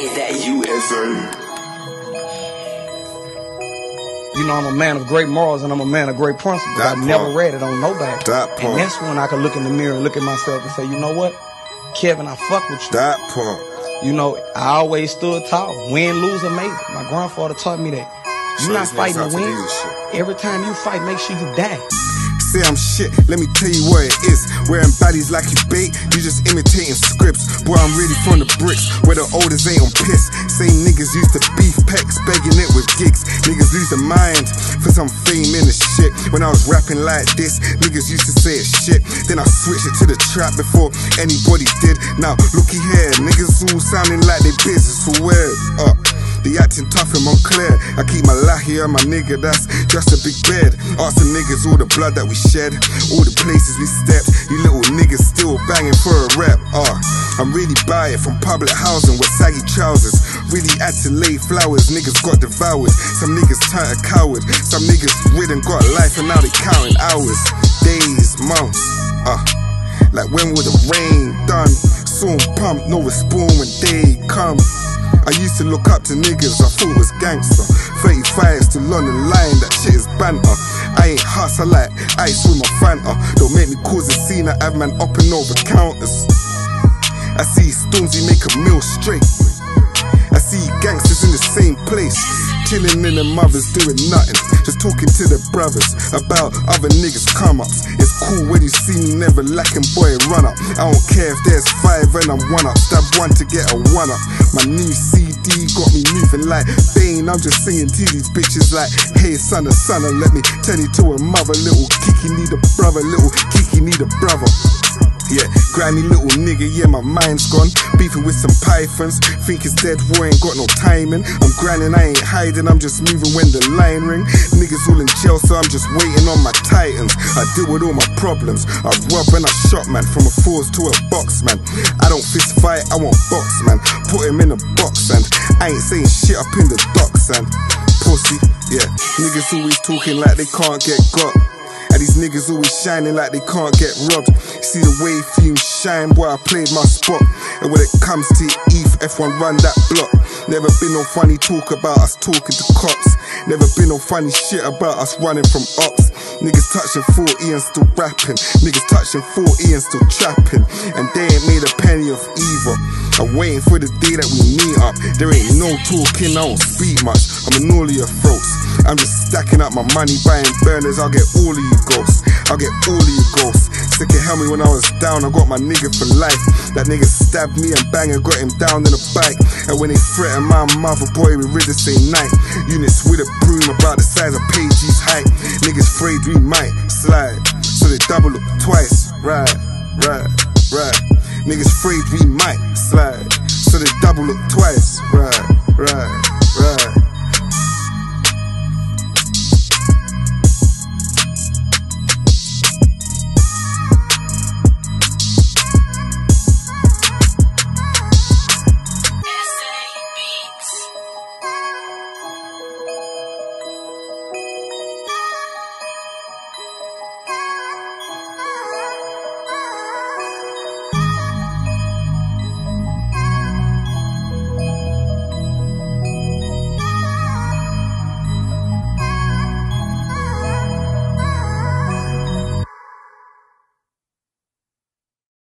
Is that you? Yes, sir. You know, I'm a man of great morals and I'm a man of great principles. I never read it on nobody. And that's when I can look in the mirror and look at myself and say, you know what? Kevin, I fuck with you. That part. You know, I always stood tall. Win, lose, or maybe. My grandfather taught me that. You're not fighting to win. Every time you fight, make sure you die. Say I'm shit, let me tell you what it is. Wearing bodies like you bait, you just imitating scripts. Boy, I'm really from the bricks, where the oldest ain't on piss. Same niggas used to beef packs, begging it with gigs. Niggas lose their mind for some fame in the shit. When I was rapping like this, niggas used to say it's shit. Then I switched it to the trap before anybody did. Now, looky here, niggas all sounding like they business for weird. They acting tough and unclear. I keep my lahi and my nigga, that's just a big bed. Ask the niggas all the blood that we shed, all the places we stepped. You little niggas still banging for a rep. I'm really by it, from public housing with saggy trousers. Really had to lay flowers, niggas got devoured. Some niggas turned a coward, some niggas ridden got life and now they counting hours, days, months. Like when would the rain done? Saw 'em pump, no respawn when they come. I used to look up to niggas I thought was gangster. 35 still on the line, that shit is banter. I ain't hustle like ice with my Fanta. Don't make me cause a scene, I have man up and over counters. I see Stormzy make a meal straight. I see gangsters in the same place, chilling in their mothers doing nothing, just talking to their brothers about other niggas come ups. It's cool when you see me never lacking, boy, run up. I don't care if there's 5 and I'm 1 up, stab 1 to get a 1 up. My new CD got me moving like Bane. I'm just singing to these bitches like, hey son of son, let me tell you to a mother. Little Kiki need a brother, little Kiki need a brother. Yeah, grimy little nigga, yeah, my mind's gone. Beefing with some pythons, think it's dead, boy, ain't got no timing. I'm grinding, I ain't hiding, I'm just moving when the line ring. Niggas all in jail, so I'm just waiting on my titans. I deal with all my problems, I rob and I shot, man, from a force to a box, man. I don't fist fight, I want box, man. Put him in a box, and I ain't saying shit up in the docks, and pussy, yeah. Niggas always talking like they can't get got. And these niggas always shining like they can't get robbed. You see the way fumes shine, boy, I played my spot. And when it comes to ETH, F1 run that block. Never been no funny talk about us talking to cops. Never been no funny shit about us running from ops. Niggas touching 40 and still rapping. Niggas touching 40 and still trapping. And they ain't made a penny of either. I'm waiting for the day that we meet up. There ain't no talking, I don't speak much. I'm in all of your throats. I'm just stacking up my money, buying burners. I'll get all of you ghosts, I'll get all of you ghosts. Stick a helmet when I was down, I got my nigga for life. That nigga stabbed me and bang and got him down in a bike. And when they threatened my mother, boy, we rid the same night. Units with a broom about the size of Page's height. Niggas afraid we might slide, so they double up twice. Right. Niggas afraid we might slide, so they double up twice. Right.